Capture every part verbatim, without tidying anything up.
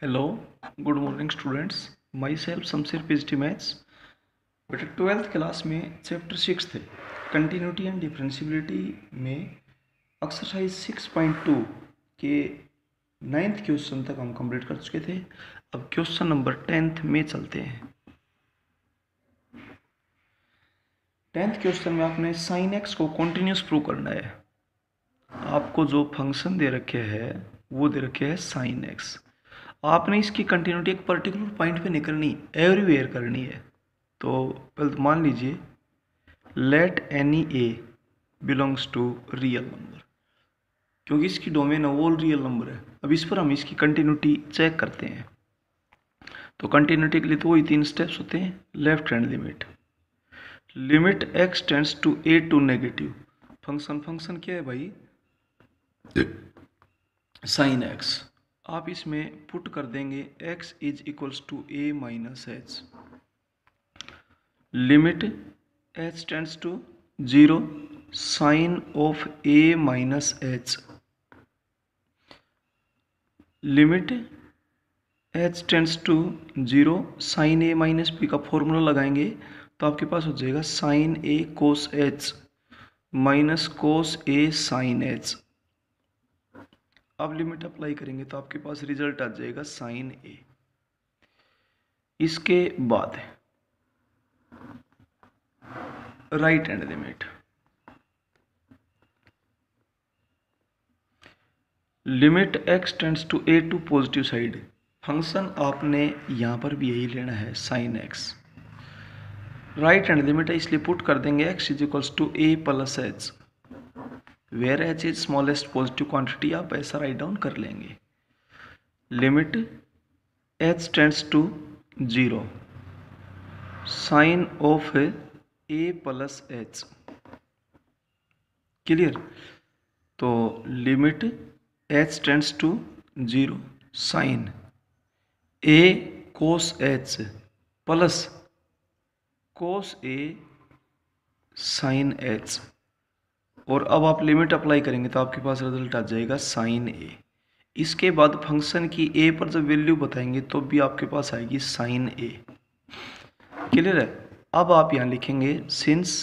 Hello, good morning students. Myself Shamsher PhD maths. बेटा twelfth class में chapter six थे, continuity and differentiability में exercise six point two के ninth question तक हम कंप्लीट कर चुके थे। अब क्वेश्चन नंबर टेंथ में चलते हैं। टेंथ क्वेश्चन में आपने साइन एक्स को कॉन्टिन्यूस प्रूव करना है। आपको जो फंक्शन दे रखे हैं वो दे रखे हैं साइन एक्स। आपने इसकी कंटिन्यूटी एक पर्टिकुलर पॉइंट पे नहीं करनी, एवरीवेयर करनी है। तो पहले तो मान लीजिए let any a belongs to real number, क्योंकि इसकी डोमेन है वो रियल नंबर है। अब इस पर हम इसकी कंटिन्यूटी चेक करते हैं। तो कंटिन्यूटी के लिए तो वही तीन स्टेप्स होते हैं। Left hand limit, limit x tends to a to negative. Function function क्या है भाई? Sine x. आप इसमें पुट कर देंगे x is equals to a minus h. Limit h tends to zero sine of a minus h. Limit h tends to zero sine a minus b का formula लगाएंगे तो आपके पास हो जाएगा sine a cos h minus cos a sine h। अब limit apply करेंगे तो आपके पास रिजल्ट आ जाएगा साइन ए। इसके बाद right hand limit, limit x tends to a to positive side. Function आपने यहां पर भी यही लेना है, sine x. Right hand limit है इसलिए पुट कर देंगे x is equals to a plus h. Where h is smallest positive quantity, आप ऐसा राइट डाउन कर लेंगे। Limit h tends to zero sine of a plus h. Clear? तो limit h tends to zero sine A cos h plus cos a sine h. और अब आप limit apply करेंगे तो आपके पास रिजल्ट आ जाएगा साइन ए। इसके बाद फंक्शन की ए पर जब वैल्यू बताएंगे तो भी आपके पास आएगी साइन ए। क्लियर है? अब आप यहां लिखेंगे since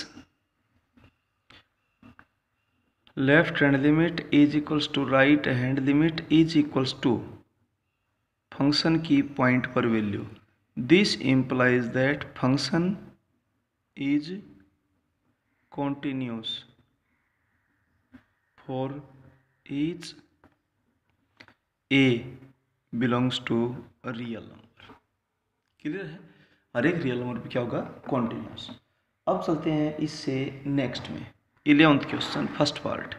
left hand limit is equals to right hand limit is equals to function की पॉइंट पर value, this implies that function is continuous for each a belongs to a real number। Clear है? हर एक real number पे क्या होगा? Continuous. अब चलते हैं इससे नेक्स्ट में, eleventh question first part.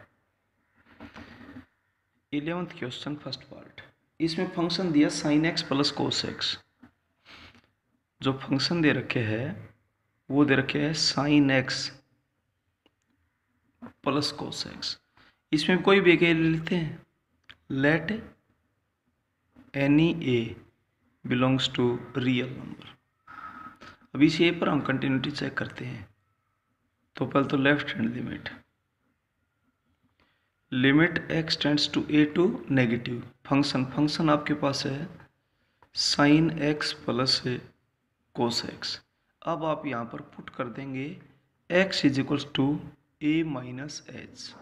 Eleventh question first part, इसमें फंक्शन दिया sine x plus cos x. जो फंक्शन दे रखे हैं वो दे रखे हैं sine x plus cos x. इसमें कोई भी एक ले लेते हैं। Let any a belongs to real number. अब इस ए पर हम कंटिन्यूटी चेक करते हैं। तो पहले तो left hand limit, limit x tends to a to negative. Function function आपके पास है sine x plus cos x. अब आप यहाँ पर पुट कर देंगे x is equals to a minus h.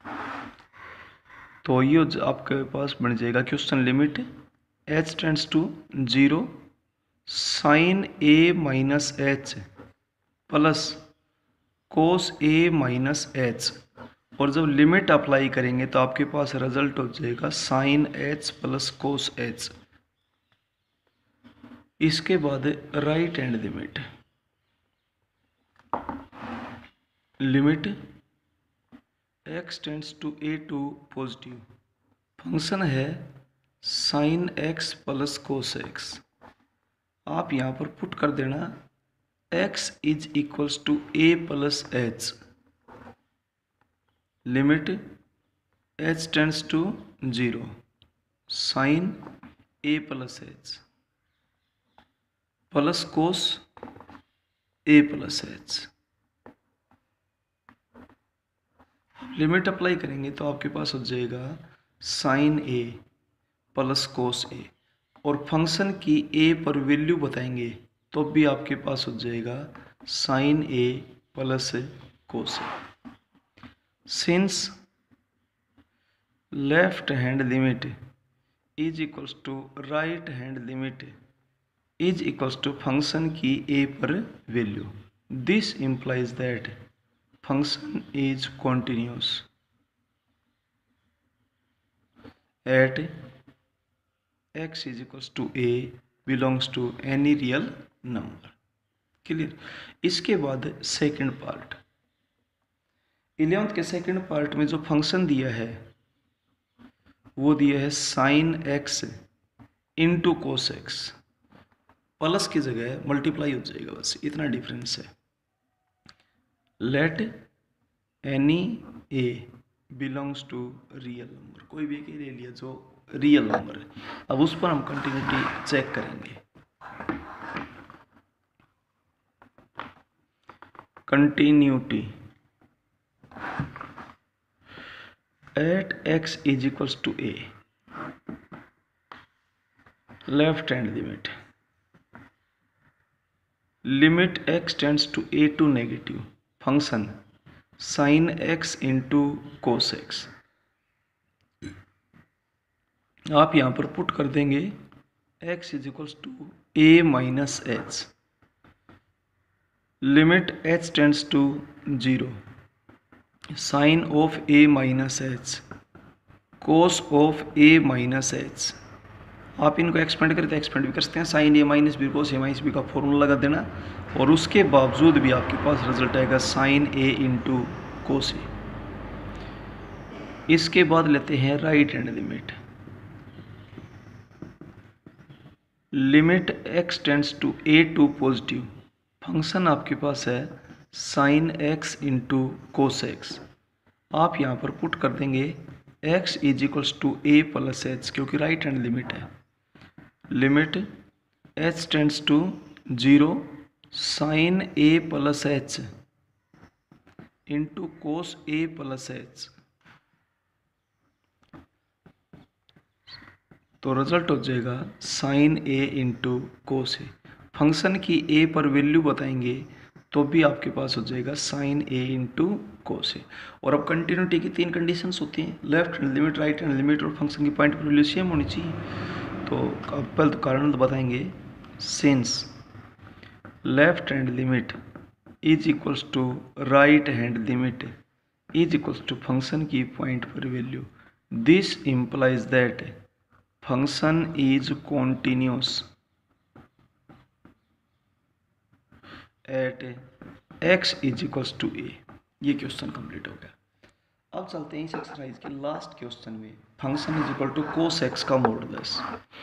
तो ये आपके पास बन जाएगा question limit h tends to zero sine a minus h plus cos a minus h. और जब लिमिट अप्लाई करेंगे तो आपके पास रिजल्ट हो जाएगा sine h plus cos h. इसके बाद right hand limit, limit x tends to a to positive. Function है sine x plus cos x. आप यहाँ पर पुट कर देना x is equals to a plus h. Limit h tends to zero sine a plus h plus cos a plus h. Limit apply करेंगे तो आपके पास हो जाएगा साइन ए प्लस कोस ए। और फंक्शन की ए पर वैल्यू बताएंगे तो भी आपके पास हो जाएगा sine a plus cos a. Since left hand limit is equals to right hand limit is equals to function की ए पर value, this implies that function is continuous at x is equals to a belongs to any real number। Clear. इसके बाद second part, eleventh के second part में जो function दिया है वो दिया है sine x into cos x, plus की जगह मल्टीप्लाई हो जाएगा, बस इतना डिफरेंस है। Let any a belongs to real number, कोई भी एक ले लिया जो रियल नंबर है। अब उस पर हम कंटिन्यूटी चेक करेंगे। Continuity at x is equals to a, left hand limit limit x tends to a to negative, function sine x into cos x. आप यहां पर पुट कर देंगे x is equals to a minus h, limit h tends to zero, sine of a minus h cos of a minus h. आप इनको expand करते expand भी कर सकते हैं, sine a minus B cos a minus b का formula लगा देना और उसके बावजूद भी आपके पास रिजल्ट आएगा sine a into cos a. इसके बाद लेते हैं right hand limit, limit x tends to a to positive, function आपके पास है sine x into cos x. आप यहाँ पर पुट कर देंगे x is equals to a plus h, क्योंकि राइट हैंड लिमिट है, limit h tends to zero, sine a plus h into cos a plus h. तो रिजल्ट हो जाएगा sine a into cos a. Function की a पर value बताएंगे तो भी आपके पास हो जाएगा साइन ए इंटू कोस ए। और अब कंटिन्यूटी की तीन कंडीशंस होती हैं, left hand limit, right hand limit और फंक्शन की पॉइंट पर वैल्यू सेम होनी चाहिए। तो अब पहले तो कारण तो बताएंगे, since left hand limit is equals to right hand limit is equals to function की पॉइंट पर value, this implies that function is continuous at x is equals to a. ये क्वेश्चन कंप्लीट हो गया। अब चलते हैं इस एक्सरसाइज के लास्ट क्वेश्चन में, function is equal to cos x का मॉडुलस।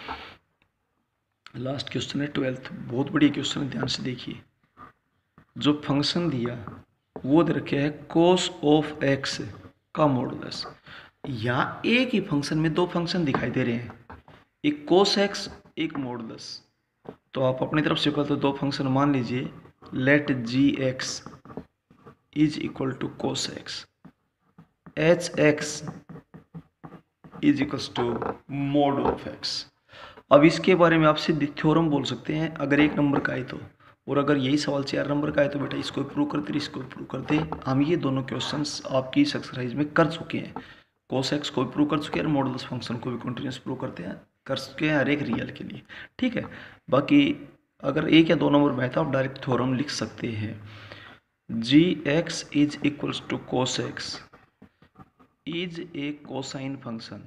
लास्ट क्वेश्चन है ट्वेल्थ, बहुत बढ़िया क्वेश्चन है, ध्यान से देखिए। जो फंक्शन दिया वो दे रखे है कोस ऑफ एक्स का मॉडुलस। यहाँ एक ही फंक्शन में दो फंक्शन दिखाई दे रहे हैं, एक कोस एक्स एक मॉडुलस। तो आप अपनी तरफ से पहले दो फंक्शन मान लीजिए, let g x is equal to cos x, h x is equals to mod of x. अब इसके बारे में आप सीधे थ्योरम बोल सकते हैं अगर एक नंबर का है तो, और अगर यही सवाल चार नंबर का है तो बेटा इसको प्रूव करते इसको प्रूव करते। हम ये दोनों क्वेश्चंस आपकी इस एक्सरसाइज में कर चुके हैं, कोस एक्स को भी प्रूव कर चुके हैं और मॉडुलस फंक्शन को भी कंटिन्यूस प्रूव करते हैं कर चुके हैं हर एक रियल के लिए, ठीक है। बाकी अगर एक या दो नंबर में है तो आप डायरेक्ट थ्योरम लिख सकते हैं। G x is equals to cos x is a cosine function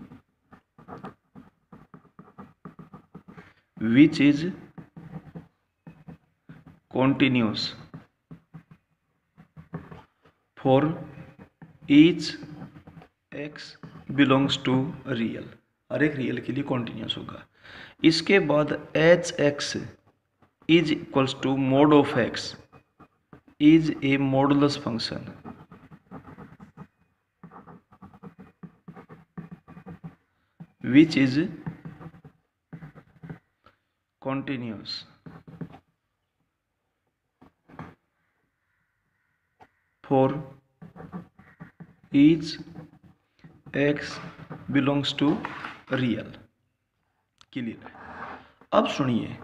which is continuous for each x belongs to real, हर एक रियल के लिए कॉन्टिन्यूस होगा। इसके बाद h x is equals to mod of x is a modulus function which is continuous for each x belongs to real। Clear है। अब सुनिए,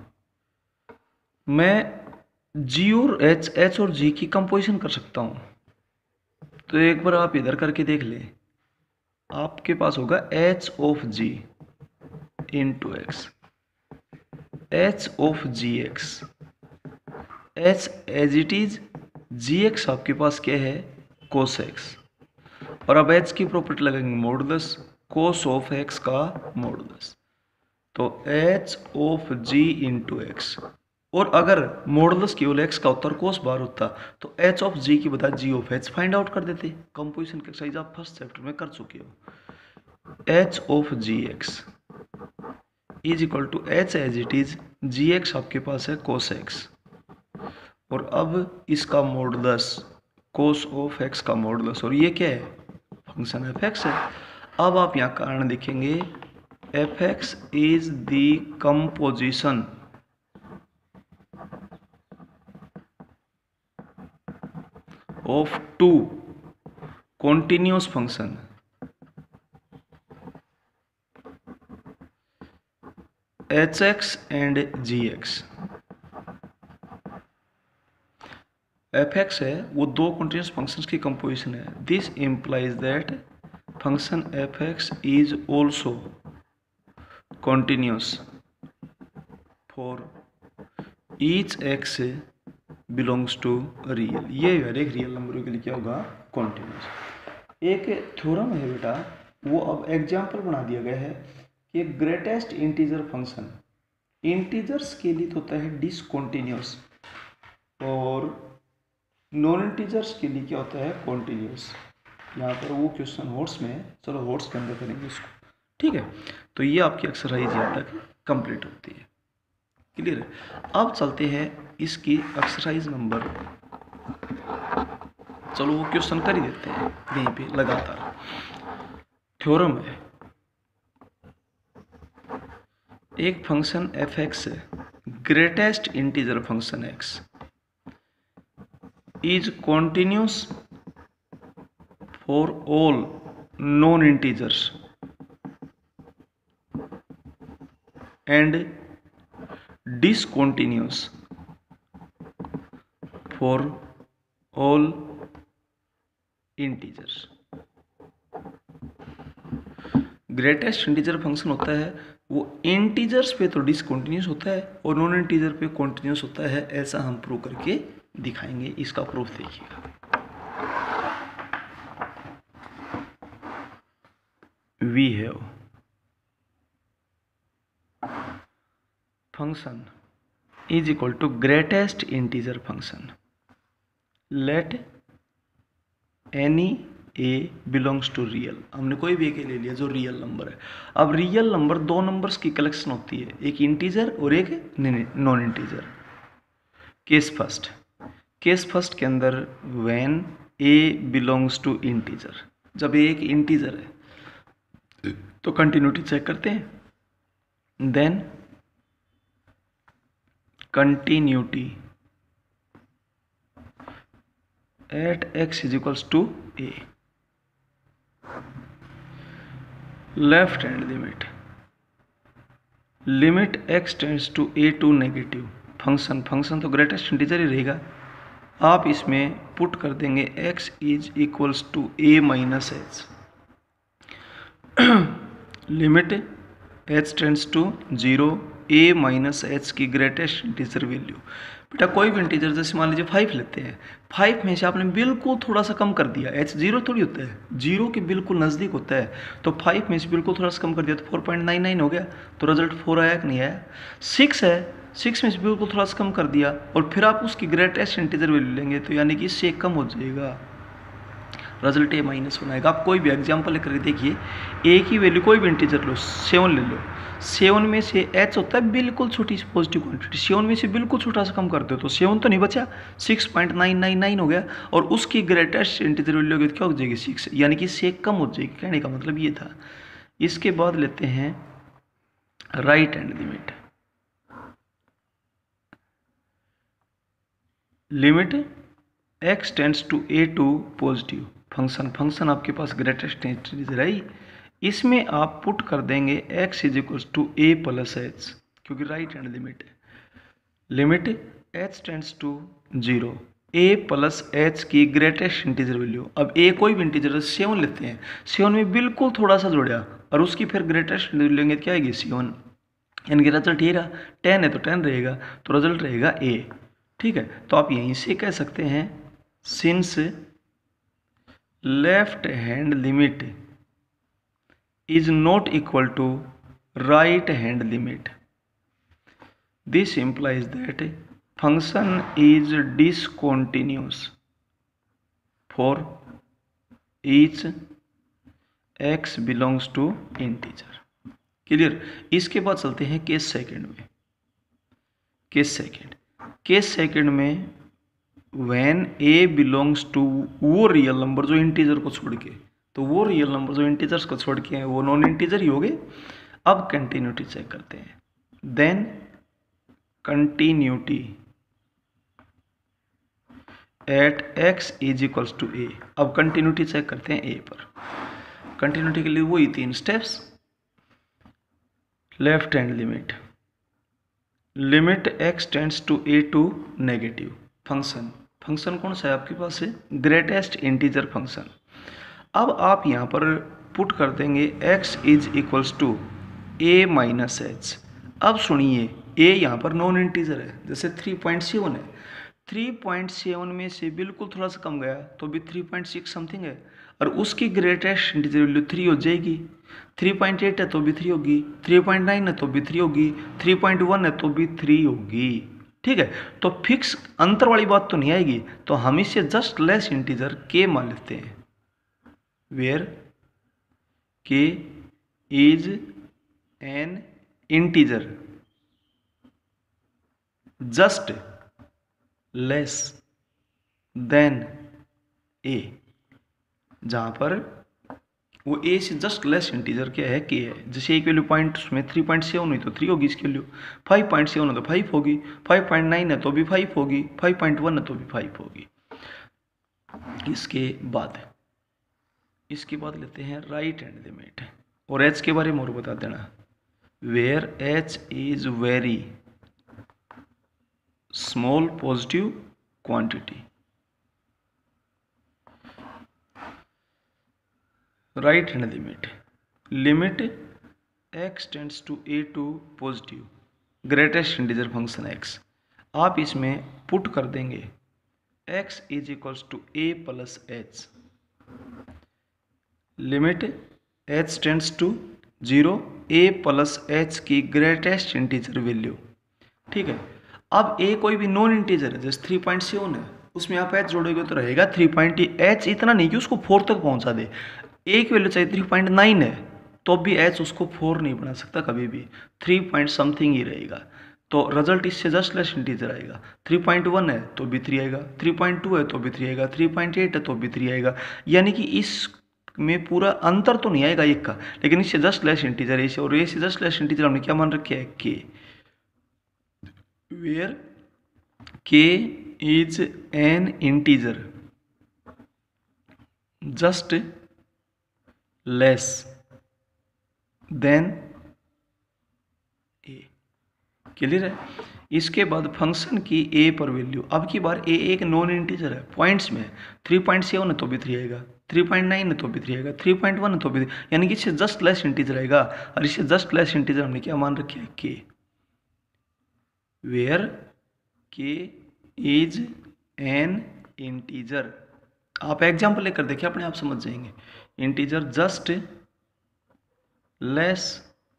मैं जी और एच एच और जी की कंपोजिशन कर सकता हूं। तो एक बार आप इधर करके देख ले, आपके पास होगा h of g into x, h of g x, h as it is, g x आपके पास क्या है, कोस एक्स, और अब एच की प्रॉपर्टी लगेंगे मॉडुलस कोस ऑफ एक्स का मॉडुलस, तो h of g into x, और अगर मॉडुलस केवल एक्स का होता और कोस बाहर होता तो एच ऑफ जी की बजाय g of h find out कर देते। कंपोजिशन की एक्सरसाइज आप फर्स्ट चैप्टर में कर चुके हो। H of g x is equal to h as it is, g x आपके पास है कोस एक्स, और अब इसका मॉडुलस कोस ऑफ एक्स का मॉडुलस, और ये क्या है, फंक्शन एफ एक्स है। अब आप यहाँ कारण देखेंगे, f x is the composition of two continuous function hx and gx। fx है वो दो continuous functions की composition है। This implies that function fx is also continuous for each x belongs to real. ये हर एक रियल नंबरों के लिए क्या होगा, कॉन्टिन्यूस। एक थ्योरम है बेटा, वो अब एग्जाम्पल बना दिया गया है कि ग्रेटेस्ट इंटीजर फंक्शन इंटीजर्स के लिए तो होता है डिसकॉन्टिन्यूस, और नॉन इंटीजर्स के लिए क्या होता है, कॉन्टिन्यूस। यहाँ पर वो क्वेश्चन हॉट्स में है, चलो हॉट्स के अंदर करेंगे इसको, ठीक है। तो ये आपकी एक्सरसाइज यहाँ तक कंप्लीट होती है, क्लियर है। अब चलते हैं इसकी एक्सरसाइज नंबर, चलो वो क्वेश्चन कर ही देते हैं यहीं पे लगातार। थ्योरम है, एक फंक्शन एफ एक्स है, greatest integer function x is continuous for all non integers and discontinuous for all integers। Greatest integer function होता है वो इंटीजर्स पे तो डिसकॉन्टिन्यूस होता है और नॉन इंटीजर पे कॉन्टिन्यूस होता है, ऐसा हम प्रूव करके दिखाएंगे। इसका प्रूफ देखिएगा, we have function is equal to greatest integer function let any a belongs to real। हमने कोई भी एक ले लिया जो रियल नंबर है। अब रियल नंबर दो नंबर्स की कलेक्शन होती है, एक इंटीजर और एक non integer. Case first, case first के अंदर when a belongs to integer, जब a एक इंटीजर है तो कंटिन्यूटी चेक करते हैं, then continuity at x is equals to a, left hand limit limit x tends to a to negative। Function function तो greatest integer ही रहेगा, आप इसमें पुट कर देंगे x is equals to a minus h, limit h tends to zero, a minus h की greatest integer value. बेटा कोई भी इंटीजर जैसे मान लीजिए फाइव लेते हैं, फाइव में से आपने बिल्कुल थोड़ा सा कम कर दिया, एच जीरो थोड़ी होता है, जीरो के बिल्कुल नज़दीक होता है, तो फाइव में से बिल्कुल थोड़ा सा कम कर दिया तो फोर पॉइंट नाइन नाइन हो गया, तो रिजल्ट फोर आया कि नहीं आया। सिक्स है, सिक्स में से बिल्कुल थोड़ा सा कम कर दिया और फिर आप उसकी ग्रेटेस्ट इंटीजर वैल्यू लेंगे तो यानी कि इससे कम हो जाएगा, रिजल्ट ए माइनस वन आएगा। आप कोई भी एग्जाम्पल लेकर देखिए, ए की वैल्यू कोई भी इंटीजर लो, सेवन ले लो, सेवन में से एच होता है बिल्कुल छोटी सी पॉजिटिव क्वांटिटी, सेवन में से बिल्कुल छोटा सा कम कर दो तो सेवन तो नहीं बचा, six point nine nine nine हो गया, और उसकी ग्रेटेस्ट इंटीजर वैल्यू होगी क्या हो जाएगी, सिक्स, यानी कि इससे कम हो जाएगी। कहने का मतलब ये था। इसके बाद लेते हैं right hand limit, limit x tends to a to positive, function function आपके पास ग्रेटेस्ट इंटीजर है, इसमें आप पुट कर देंगे x is equal to a plus h, क्योंकि राइट हैंड लिमिट है, limit h tends to zero, a plus h की ग्रेटेस्ट इंटीजर वैल्यू। अब a कोई भी इंटीजर सेवन लेते हैं, सेवन में बिल्कुल थोड़ा सा जोड़ा और उसकी फिर ग्रेटेस्ट इंटीजर लेंगे, क्या आएगी सेवन, यानी कि रिजल्ट ये रहा, टेन है तो टेन रहेगा, तो रिजल्ट रहेगा a। ठीक है, तो आप यहीं से कह सकते हैं since left hand limit is not equal to right hand limit, this implies that function is discontinuous for each x belongs to integer। Clear. इसके बाद चलते हैं केस सेकंड में। केस सेकंड केस सेकंड में व्हेन a बिलोंग्स टू वो real number जो integer को छोड़ के, तो वो रियल नंबर जो इंटीजर्स को छोड़ के हैं वो नॉन इंटीजर ही हो गए। अब कंटिन्यूटी चेक करते हैं, then continuity at x is equals to a. अब कंटिन्यूटी चेक करते हैं a पर। कंटिन्यूटी के लिए वही तीन steps, left hand limit, limit x tends to a to negative, function function कौन सा है आपके पास है, ग्रेटेस्ट इंटीजर फंक्शन। अब आप यहाँ पर पुट कर देंगे x is equals to a minus h. अब सुनिए a यहाँ पर नॉन इंटीजर है, जैसे थ्री पॉइंट सेवन है, थ्री पॉइंट सेवन में से बिल्कुल थोड़ा सा कम गया तो भी थ्री पॉइंट सिक्स समथिंग है, और उसकी ग्रेटेस्ट इंटीजर वैल्यू थ्री हो जाएगी। थ्री पॉइंट एट है तो भी थ्री होगी, थ्री पॉइंट नाइन है तो भी थ्री होगी, थ्री पॉइंट वन है तो भी थ्री होगी। ठीक है, तो फिक्स अंतर वाली बात तो नहीं आएगी, तो हम इसे जस्ट लेस इंटीजर k मान लेते हैं, where k is an integer just less than a, जहां पर वो a से जस्ट लेस इंटीजर क्या है, k है। जैसे एक वैल्यू पॉइंट में थ्री पॉइंट सेवन हुई तो थ्री होगी इसकी वैल्यू, फाइव पॉइंट सेवन है तो फाइव होगी, फाइव पॉइंट नाइन है तो भी फाइव होगी, फाइव पॉइंट वन है तो भी फाइव होगी। इसके बाद इसके बाद लेते हैं राइट हैंड लिमिट, और h के बारे में और बता देना, where h is very small positive quantity. Right hand limit, limit x tends to a to positive, greatest integer function x। आप इसमें पुट कर देंगे x is equals to a plus h, limit h tends to zero, a plus h की greatest integer value. ठीक है, अब a कोई भी नॉन इंटीजर है, जैसे थ्री पॉइंट सेवन है, उसमें आप h जोड़ोगे तो रहेगा थ्री पॉइंट, h इतना नहीं कि उसको फोर तक पहुंचा दे, एक वैल्यू चाहिए थ्री पॉइंट नाइन है तो भी h उसको फोर नहीं बना सकता कभी भी, थ्री पॉइंट समथिंग ही रहेगा। तो रिजल्ट इससे जस्ट लेस इंटीजर आएगा, थ्री पॉइंट वन है तो भी थ्री आएगा, थ्री पॉइंट टू है तो भी थ्री आएगा, थ्री पॉइंट एट है तो भी थ्री आएगा। यानी कि इस में पूरा अंतर तो नहीं आएगा एक का, लेकिन इससे जस्ट लेस इंटीजर है इसे, और इससे जस्ट लेस इंटीजर हमने क्या मान रखे है, k, where k is an integer just less than a। Clear है। इसके बाद फंक्शन की a पर वैल्यू, अब की बार a एक नॉन इंटीजर है, पॉइंट्स में थ्री पॉइंट सेवन है तो भी थ्री आएगा, थ्री पॉइंट नाइन है तो भी थ्री आएगा, थ्री पॉइंट वन है तो भी, यानी कि इससे जस्ट लेस इंटीजर आएगा, और इससे जस्ट लेस इंटीजर हमने क्या मान रखा है, k, where k is an integer. आप एग्जाम्पल लेकर देखिए, अपने आप समझ जाएंगे, integer just less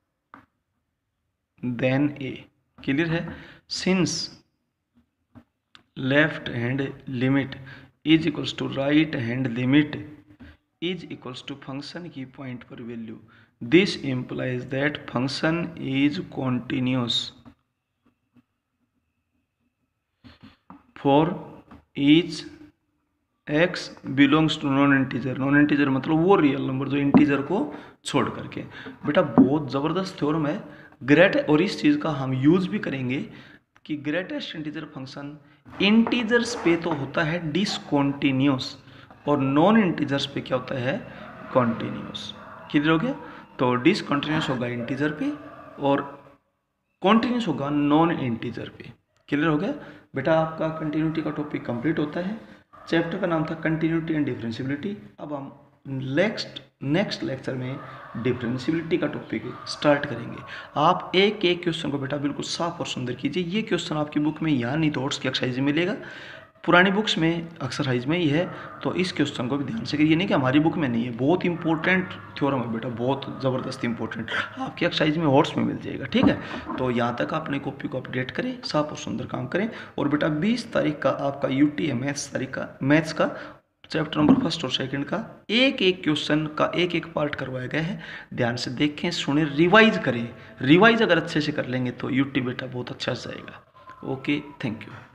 than a। Clear है। Since left hand limit is equals to right hand limit is equals to function की पॉइंट पर value, this implies that function is continuous for each x belongs to non integer. Non integer मतलब वो real number जो integer को छोड़ करके। बेटा बहुत ज़बरदस्त थ्योरम है ग्रेट, और इस चीज़ का हम यूज़ भी करेंगे कि ग्रेटेस्ट इंटीजर फंक्शन इंटीजर्स पे तो होता है डिसकॉन्टिन्यूस, और नॉन इंटीजर्स पे क्या होता है, कॉन्टिन्यूस। क्लियर हो गया। तो डिसकंटिन्यूस होगा इंटीजर पे और कॉन्टिन्यूस होगा नॉन इंटीजर पे। क्लियर हो गया बेटा, आपका कंटिन्यूटी का टॉपिक कंप्लीट होता है। चैप्टर का नाम था कंटिन्यूटी एंड डिफरेंशियबिलिटी। अब हम नेक्स्ट नेक्स्ट लेक्चर में डिफरेंशियबिलिटी का टॉपिक स्टार्ट करेंगे। आप एक एक क्वेश्चन को बेटा बिल्कुल साफ और सुंदर कीजिए। ये क्वेश्चन आपकी बुक में यहाँ नहीं तो की एक्सरसाइज में मिलेगा, पुरानी बुक्स में एक्सरसाइज में ही है, तो इस क्वेश्चन को भी ध्यान से करिए। नहीं कि हमारी बुक में नहीं है, बहुत इंपॉर्टेंट थ्योरम है बेटा, बहुत ज़बरदस्त इंपॉर्टेंट, आपकी एक्सरसाइज में हॉर्स में मिल जाएगा। ठीक है, तो यहाँ तक अपने कॉपी को अपडेट करें, साफ और सुंदर काम करें। और बेटा बीस तारीख का आपका यूटी है मैथ्स तारीख का मैथ्स का चैप्टर नंबर फर्स्ट और सेकंड का एक एक क्वेश्चन का एक एक पार्ट करवाया गया है। ध्यान से देखें, सुने, रिवाइज करें। रिवाइज अगर अच्छे से कर लेंगे तो यूटी बेटा बहुत अच्छा जाएगा। Okay, thank you.